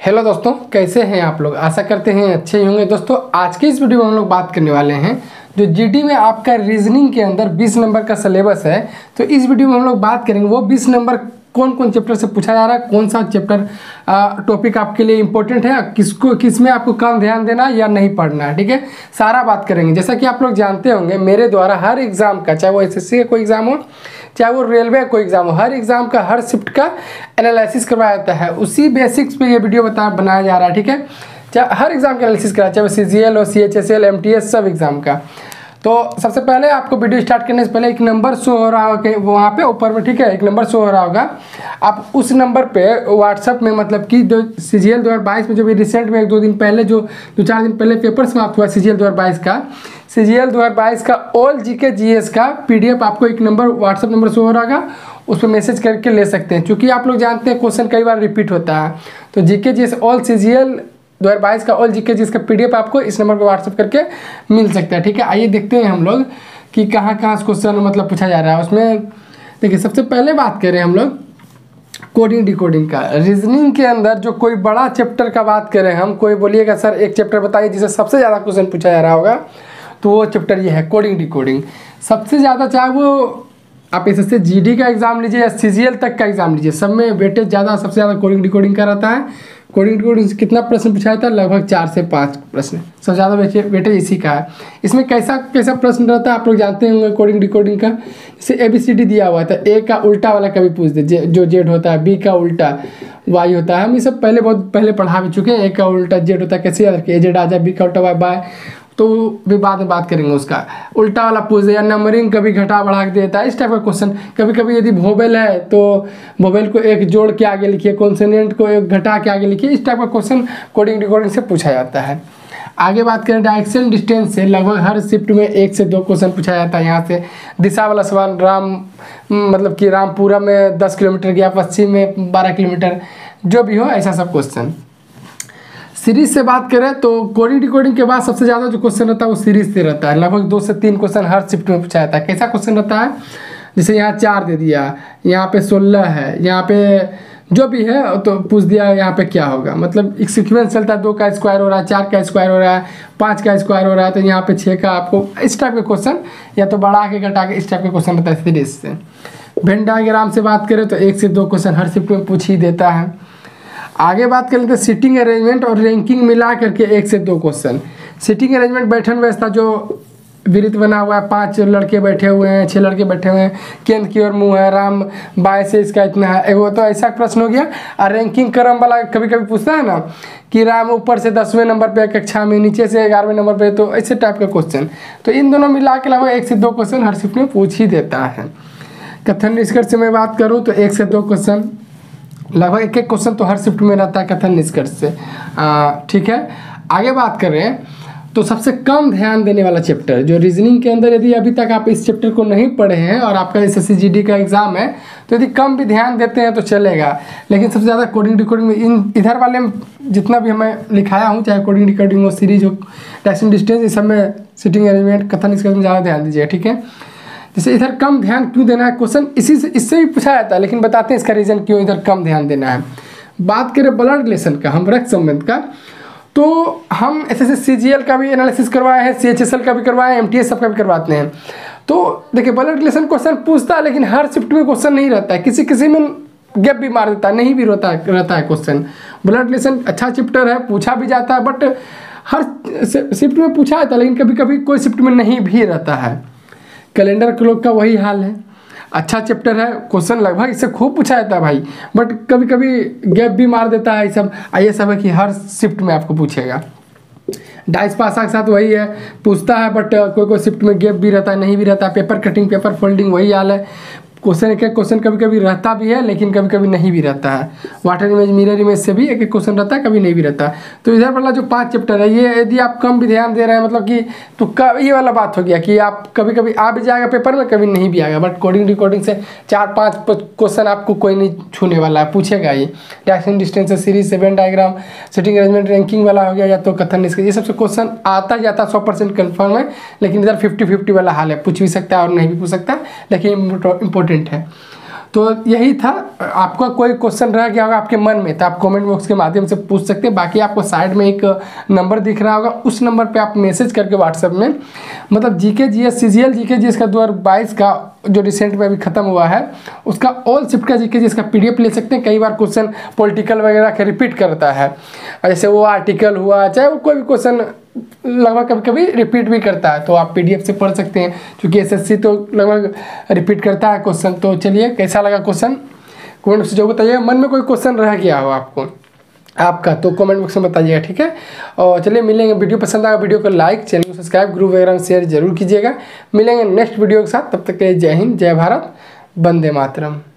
Hello दोस्तों, कैसे हैं आप लोग। आशा करते हैं अच्छे ही होंगे। दोस्तों आज की इस वीडियो में हम लोग बात करने वाले हैं जो जीडी में आपका रीजनिंग के अंदर 20 नंबर का सिलेबस है। तो इस वीडियो में हम लोग बात करेंगे वो 20 नंबर कौन कौन चैप्टर से पूछा जा रहा है, कौन सा चैप्टर टॉपिक आपके लिए इंपॉर्टेंट है, किसमें आपको कम ध्यान देना है या नहीं पढ़ना है। ठीक है, सारा बात करेंगे। जैसा कि आप लोग जानते होंगे मेरे द्वारा हर एग्जाम का, चाहे वो एसएससी का कोई एग्जाम हो, चाहे वो रेलवे का कोई एग्जाम हो, हर एग्जाम का हर शिफ्ट का एनालिसिस करवाया जाता है। उसी बेसिक्स पे ये वीडियो बनाया जा रहा है। ठीक है, चाहे हर एग्जाम का एनालिसिस करा, चाहे वो सीजीएल हो, सीएचएसएल, एमटीएस, सब एग्जाम का। तो सबसे पहले आपको वीडियो स्टार्ट करने से पहले एक नंबर शो हो रहा होगा वहाँ पे ऊपर में। ठीक है, एक नंबर शो हो रहा होगा। आप उस नंबर पे व्हाट्सअप में, मतलब कि जो सीजीएल 2022 में जो भी रिसेंट में 1-2 दिन पहले, जो 2-4 दिन पहले पेपर समाप्त हुआ सीजीएल 2022 का ऑल जीके जीएस का पीडीएफ आपको एक नंबर व्हाट्सअप नंबर शो हो रहा होगा, उस पर मैसेज करके ले सकते हैं। क्योंकि आप लोग जानते हैं क्वेश्चन कई बार रिपीट होता है, तो जीके जीएस ऑल सीजीएल 2022 का ऑल जीके जिसका पीडीएफ आपको इस नंबर पर व्हाट्सएप करके मिल सकता है। ठीक है, आइए देखते हैं हम लोग कि कहाँ कहाँ से क्वेश्चन मतलब पूछा जा रहा है। उसमें देखिए, सबसे पहले बात करें हम लोग कोडिंग डिकोडिंग का। रीजनिंग के अंदर जो कोई बड़ा चैप्टर का बात करें हम, कोई बोलिएगा सर एक चैप्टर बताइए जिसे सबसे ज़्यादा क्वेश्चन पूछा जा रहा होगा, तो वो चैप्टर ये है कोडिंग डिकोडिंग। सबसे ज़्यादा, चाहे वो आप एसएससी जीडी का एग्जाम लीजिए या सीजीएल तक का एग्जाम लीजिए, सब में वेटेज ज़्यादा, सबसे ज़्यादा कोडिंग डिकोडिंग का रहता है। कोडिंग डिकोडिंग से कितना प्रश्न पूछा जाता है? लगभग 4 से 5 प्रश्न, सबसे ज़्यादा वेटेज इसी का है। इसमें कैसा प्रश्न रहता है आप लोग जानते होंगे कोडिंग डिकोडिंग का। जैसे ABCD दिया हुआ था, ए का उल्टा वाला कभी पूछ दे, जो जेड होता है, बी का उल्टा वाई होता है। हम ये सब बहुत पहले पढ़ा भी चुके हैं। ए का उल्टा जेड होता है, कैसे याद रखिए, जेड आ जाए, बी का उल्टा वाई बाय, तो भी बाद में बात करेंगे उसका। उल्टा वाला पूछ दे या नंबरिंग कभी घटा बढ़ा के देता है, इस टाइप का क्वेश्चन। कभी कभी यदि वोवेल है तो वोवेल को एक जोड़ के आगे लिखिए, कॉन्सोनेंट को एक घटा के आगे लिखिए, इस टाइप का क्वेश्चन कोडिंग डिकोडिंग से पूछा जाता है। आगे बात करें डायरेक्शन डिस्टेंस से, लगभग हर शिफ्ट में 1 से 2 क्वेश्चन पूछा जाता है। यहाँ से दिशा वाला सवाल, मतलब कि रामपुरा में 10 किलोमीटर गया, पश्चिम में 12 किलोमीटर, जो भी हो ऐसा सब क्वेश्चन। सीरीज से बात करें तो कोडिंग डिकोडिंग के बाद सबसे ज़्यादा जो क्वेश्चन रहता है वो सीरीज से रहता है। लगभग 2 से 3 क्वेश्चन हर शिफ्ट में पूछा जाता है। कैसा क्वेश्चन रहता है? जैसे यहाँ 4 दे दिया, यहाँ पे 16 है, यहाँ पे जो भी है तो पूछ दिया यहाँ पे क्या होगा। मतलब एक सीक्वेंस चलता है, 2 का स्क्वायर हो रहा है, 4 का स्क्वायर हो रहा है, 5 का स्क्वायर हो रहा है, तो यहाँ पे 6 का आपको इस टाइप के क्वेश्चन, या तो बढ़ा के घटा के, इस टाइप के क्वेश्चन रहता है सीरीज से। वेन डायग्राम से बात करें तो 1 से 2 क्वेश्चन हर शिफ्ट में पूछ ही देता है। आगे बात कर लेते हैं सिटिंग अरेंजमेंट और रैंकिंग मिला करके 1 से 2 क्वेश्चन। सिटिंग अरेंजमेंट बैठन व्यवस्था जो वृत्त बना हुआ है, 5 लड़के बैठे हुए हैं, 6 लड़के बैठे हुए हैं, केंद्र की ओर मुंह है, राम बाएं से इसका इतना है, वो तो ऐसा प्रश्न हो गया। और रैंकिंग क्रम वाला कभी कभी पूछता है ना कि राम ऊपर से 10वें नंबर पे कक्षा में, नीचे से 11वें नंबर पे, तो ऐसे टाइप का क्वेश्चन। तो इन दोनों मिला के लगभग 1 से 2 क्वेश्चन हर शिफ्ट में पूछ ही देता है। कथन निष्कर्ष से मैं बात करूँ तो 1 से 2 क्वेश्चन, लगभग 1 क्वेश्चन तो हर शिफ्ट में रहता है कथन निष्कर्ष से। ठीक है, आगे बात करें तो सबसे कम ध्यान देने वाला चैप्टर जो रीजनिंग के अंदर, यदि अभी तक आप इस चैप्टर को नहीं पढ़े हैं और आपका एसएससी जीडी का एग्जाम है, तो यदि कम भी ध्यान देते हैं तो चलेगा। लेकिन सबसे ज़्यादा कोडिंग डिकोडिंग में इधर वाले में जितना भी हमें लिखाया हूँ, चाहे कोडिंग डिकोडिंग हो, सीरीज हो, डायरेक्शन डिस्टेंस, इस सब में सिटिंग अरेंजमेंट, कथन निष्कर्ष में ज़्यादा ध्यान दीजिएगा। ठीक है, जैसे इधर कम ध्यान क्यों देना है, क्वेश्चन इससे भी पूछा जाता है, लेकिन बताते हैं इसका रीज़न क्यों इधर कम ध्यान देना है। बात करें ब्लड रिलेशन का, हम रक्त संबंध का, तो हम एसएससी सीजीएल का भी एनालिसिस करवाए हैं, सीएचएसएल का भी करवाए हैं, एमटीएस सब का भी करवाते हैं। तो देखिए, ब्लड रिलेशन क्वेश्चन पूछता है, लेकिन हर शिफ्ट में क्वेश्चन नहीं रहता है, किसी में गैप भी मार देता है, नहीं भी रहता है क्वेश्चन। ब्लड रिलेशन अच्छा चैप्टर है, पूछा भी जाता है, बट हर शिफ्ट में पूछा जाता है, लेकिन कभी कभी कोई शिफ्ट में नहीं भी रहता है। कैलेंडर क्लॉक का वही हाल है, अच्छा चैप्टर है, क्वेश्चन लगभग इससे खूब पूछा जाता है भाई, बट कभी कभी गैप भी मार देता है। ये सब है कि हर शिफ्ट में आपको पूछेगा। डाइस पासा के साथ वही है, पूछता है, बट कोई शिफ्ट में गैप भी रहता है, नहीं भी रहता है। पेपर कटिंग, पेपर फोल्डिंग, वही हाल है। एक क्वेश्चन कभी कभी रहता भी है, लेकिन कभी कभी नहीं भी रहता है। वाटर इमेज, मिरर इमेज से भी एक क्वेश्चन रहता है, कभी नहीं भी रहता। तो इधर वाला जो 5 चैप्टर है, ये यदि आप कम भी ध्यान दे रहे हैं, मतलब कि तो ये वाला बात हो गया कि आप कभी कभी आ भी जाएगा पेपर में, कभी नहीं भी आएगा। बट कोडिंग डिकोडिंग से 4-5 क्वेश्चन आपको कोई नहीं छूने वाला है, पूछेगा ही। डायरेक्शन डिस्टेंस से, सीरीज से, Venn diagram, sitting arrangement, ranking वाला हो गया, या तो कथन निष्कर्ष, ये सबसे क्वेश्चन आता जाता 100% कन्फर्म है। लेकिन इधर 50-50 वाला हाल है, पूछ भी सकता है और नहीं भी पूछ सकता, लेकिन इम्पोर्टेंट है। तो यही था। आपका कोई क्वेश्चन रह गया होगा आपके मन में तो आप कमेंट बॉक्स के माध्यम से पूछ सकते हैं। बाकी आपको साइड में एक नंबर दिख रहा होगा, उस नंबर पे आप मैसेज करके व्हाट्सएप में मतलब GK GS CGL GK GS का 2022 का जो रिसेंट में अभी खत्म हुआ है उसका ऑल शिफ्ट का जीके जीएस का पीडीएफ ले सकते हैं। कई बार क्वेश्चन पॉलिटिकल वगैरह का रिपीट करता है, जैसे वो आर्टिकल हुआ चाहे वो कोई भी क्वेश्चन लगभग कभी कभी रिपीट भी करता है, तो आप पीडीएफ से पढ़ सकते हैं क्योंकि एसएससी तो लगभग रिपीट करता है क्वेश्चन। तो चलिए कैसा लगा क्वेश्चन कमेंट बॉक्स जो बताइए। मन में कोई क्वेश्चन रह गया हो आपका तो कमेंट बॉक्स में बताइएगा, ठीक है। और चलिए मिलेंगे, वीडियो पसंद आएगा वीडियो को लाइक, चैनल को सब्सक्राइब, ग्रुप वगैरह में शेयर जरूर कीजिएगा। मिलेंगे नेक्स्ट वीडियो के साथ, तब तक के लिए जय हिंद, जय भारत, वंदे मातरम।